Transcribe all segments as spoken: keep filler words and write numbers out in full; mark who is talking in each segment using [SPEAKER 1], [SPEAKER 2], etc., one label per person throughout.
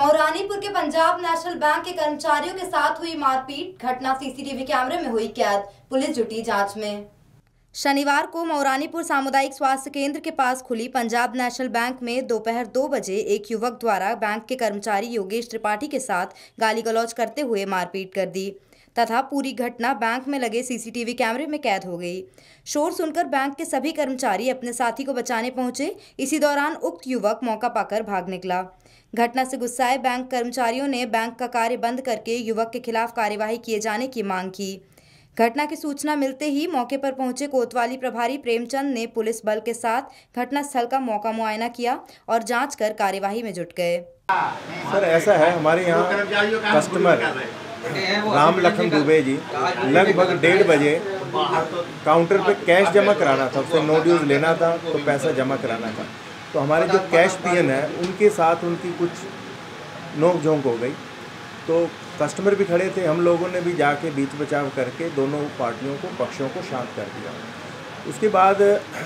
[SPEAKER 1] मौरानीपुर के Punjab national bank के कर्मचारियों के साथ हुई मारपीट, घटना सीसीटीवी कैमरे में हुई कैद, पुलिस जुटी जांच में। शनिवार को मौरानीपुर सामुदायिक स्वास्थ्य केंद्र के पास खुली पंजाब नेशनल बैंक में दोपहर दो बजे एक युवक द्वारा बैंक के कर्मचारी योगेश त्रिपाठी के साथ गाली गलौज करते हुए मारपीट कर दी तथा पूरी घटना बैंक में लगे सीसीटीवी कैमरे में कैद हो गई। शोर सुनकर बैंक के सभी कर्मचारी अपने साथी को बचाने पहुंचे। इसी दौरान उक्त युवक मौका पाकर भाग निकला। घटना से गुस्साए बैंक कर्मचारियों ने बैंक का कार्य बंद करके युवक के खिलाफ कार्यवाही किए जाने की मांग की। घटना की सूचना मिलते ही मौके पर पहुंचे कोतवाली प्रभारी प्रेमचंद ने पुलिस बल के साथ घटनास्थल का मौका मुआयना किया और जांच कर कार्यवाही में जुट गए।
[SPEAKER 2] सर ऐसा है, हमारे यहाँ कस्टमर राम लखन दुबे जी लगभग डेढ़ बजे काउंटर पे कैश जमा कराना था, उससे नो ड्यूज लेना था तो पैसा जमा कराना था। तो हमारे जो कैश पियन है उनके साथ उनकी कुछ नोक झोंक हो गई। तो कस्टमर भी खड़े थे, हम लोगों ने भी जाके बीच बचाव करके दोनों पार्टियों को पक्षों को शांत कर दिया। उसके बाद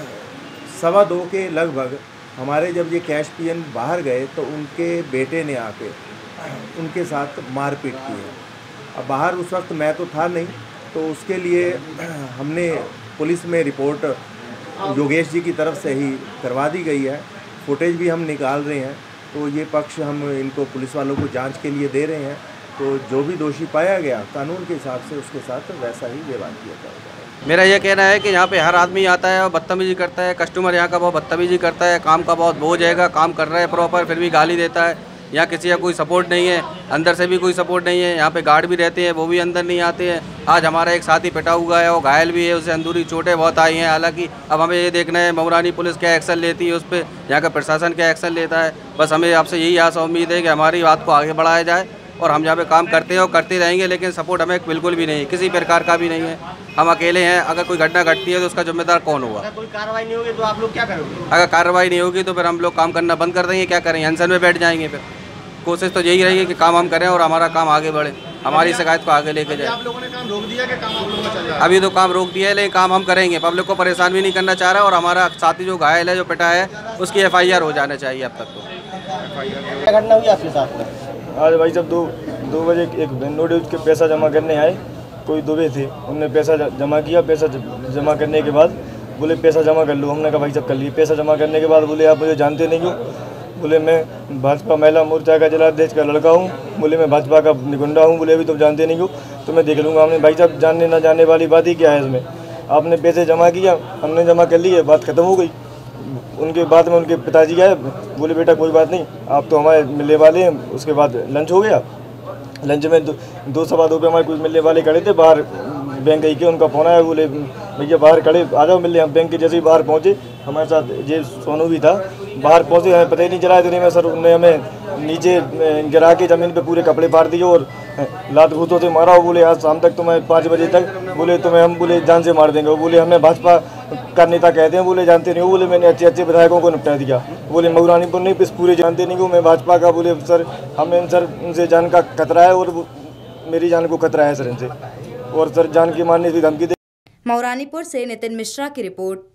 [SPEAKER 2] सवा दो के लगभग हमारे जब ये कैश पियन बाहर गए तो उनके बेटे ने आके उनके साथ मारपीट की है। अब बाहर उस वक्त मैं तो था नहीं, तो उसके लिए हमने पुलिस में रिपोर्ट योगेश जी की तरफ से ही करवा दी गई है। फुटेज भी हम निकाल रहे हैं, तो ये पक्ष हम इनको पुलिस वालों को जांच के लिए दे रहे हैं। तो जो भी दोषी पाया गया कानून के हिसाब से उसके साथ वैसा ही व्यवहार किया जाएगा।
[SPEAKER 3] मेरा ये कहना है कि यहाँ पे हर आदमी आता है और बदतमीजी करता है। कस्टमर यहाँ का बहुत बदतमीजी करता है, काम का बहुत बोझ है, काम कर रहा है प्रॉपर फिर भी गाली देता है। यहाँ किसी का कोई सपोर्ट नहीं है, अंदर से भी कोई सपोर्ट नहीं है। यहाँ पे गार्ड भी रहते हैं, वो भी अंदर नहीं आते हैं। आज हमारा एक साथी पिटा हुआ है, वो घायल भी है, उसे अंदरूनी चोटें बहुत आई हैं। हालांकि अब हमें ये देखना है मौरानी पुलिस क्या एक्शन लेती है उस पर, यहाँ का प्रशासन क्या एक्शन लेता है। बस हमें आपसे यही आशा उम्मीद है कि हमारी बात को आगे बढ़ाया जाए और हम यहाँ पे काम करते हैं और करते रहेंगे, लेकिन सपोर्ट हमें बिल्कुल भी नहीं, किसी प्रकार का भी नहीं है। हम अकेले हैं, अगर कोई घटना घटती है तो उसका जिम्मेदार कौन होगा?
[SPEAKER 4] अगर कोई कार्रवाई नहीं होगी तो आप लोग क्या करोगे?
[SPEAKER 3] अगर कार्रवाई नहीं होगी तो फिर हम लोग काम करना बंद कर देंगे। क्या करेंगे? अनशन में बैठ जाएंगे। फिर कोशिश तो यही रहेगी कि काम हम करें और हमारा काम आगे बढ़े, हमारी शिकायत को आगे लेके जाए।
[SPEAKER 4] आप लोगों ने काम रोक दिया कि काम आप लोगों का चल रहा है?
[SPEAKER 3] अभी तो काम रोक दिया है, लेकिन काम हम करेंगे। पब्लिक को परेशान भी नहीं करना चाह रहा और हमारा साथी जो घायल है, जो पिटा है, उसकी एफ आई आर हो जाना चाहिए अब तक। तो
[SPEAKER 4] क्या घटना हुई आपके साथ में?
[SPEAKER 5] आज भाई जब दो दो बजे एक नो ड्यूज के पैसा जमा करने आए, कोई दुबे थे, उनने पैसा जमा किया। पैसा जमा करने के बाद बोले पैसा जमा कर लो। हमने कहा भाई जब कर लिए। पैसा जमा करने के बाद बोले आप मुझे जानते नहीं हो। बोले मैं भाजपा महिला मोर्चा का जिलाध्यक्ष का लड़का हूँ। बोले मैं भाजपा का निगुंडा हूँ। बोले अभी तुम जानते नहीं हो तो मैं देख लूँगा। हमने भाई साहब जानने ना जानने वाली बात ही क्या है इसमें? आपने पैसे जमा किया, हमने जमा कर लिए, बात खत्म हो गई। उनके बाद में उनके पिताजी आए, बोले बेटा कोई बात नहीं, आप तो हमारे मिलने वाले हैं। उसके बाद लंच हो गया। लंच में दो, दो सवा दो पे हमारे कुछ मिलने वाले खड़े थे बाहर। बैंक गई के उनका फ़ोन आया, बोले भैया बाहर खड़े आ जाओ मिलने। हम बैंक के जैसे ही बाहर पहुँचे, हमारे साथ ये सोनू भी था। बाहर पहुँचे, हमें पता ही नहीं चला इतने में सर उन्होंने हमें नीचे गिरा के ज़मीन पे पूरे कपड़े फाड़ दिए और लात घूतों से मारा। बोले आज शाम तक तुम्हें पाँच बजे तक बोले तुम्हें हम बोले जान से मार देंगे। वो बोले हमें भाजपा का नेता कहते हैं। बोले जानते नहीं हो। बोले मैंने अच्छे अच्छे विधायकों को निपटा दिया। बोले मौरानीपुर नहीं इस पूरे जानते नहीं हो मैं भाजपा का। बोले सर हमें सर उनसे जान का खतरा है और मेरी जान को खतरा है सर इनसे, और सर जान की मारने की धमकी दे।
[SPEAKER 1] मौरानीपुर से नितिन मिश्रा की रिपोर्ट।